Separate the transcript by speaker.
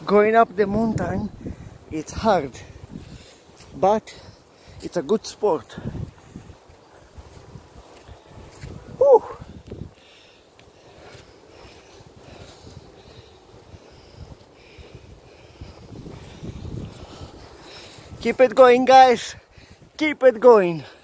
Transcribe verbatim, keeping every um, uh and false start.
Speaker 1: Going up the mountain, it's hard, but it's a good sport. Whew. Keep it going, guys. Keep it going.